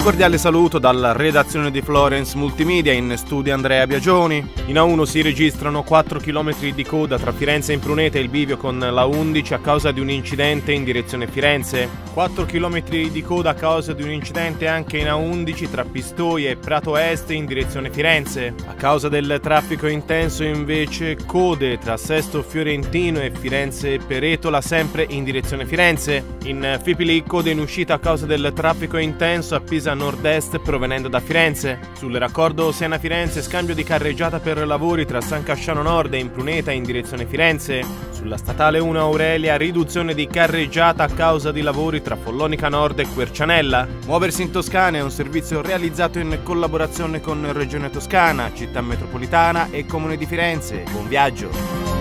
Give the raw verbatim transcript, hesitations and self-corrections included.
cordiale saluto dalla redazione di Florence Multimedia, in studio Andrea Biagioni. In A uno si registrano quattro chilometri di coda tra Firenze e Impruneta e il bivio con la undici a causa di un incidente in direzione Firenze. quattro chilometri di coda a causa di un incidente anche in A undici tra Pistoia e Prato Est in direzione Firenze. A causa del traffico intenso invece code tra Sesto Fiorentino e Firenze Peretola sempre in direzione Firenze. In Fipili code in uscita a causa del traffico intenso a Pisa Nord-Est provenendo da Firenze. Sul raccordo Siena-Firenze scambio di carreggiata per lavori tra San Casciano Nord e Impruneta in direzione Firenze. Sulla statale uno Aurelia riduzione di carreggiata a causa di lavori tra Follonica Nord e Quercianella. Muoversi in Toscana è un servizio realizzato in collaborazione con Regione Toscana, Città Metropolitana e Comune di Firenze. Buon viaggio!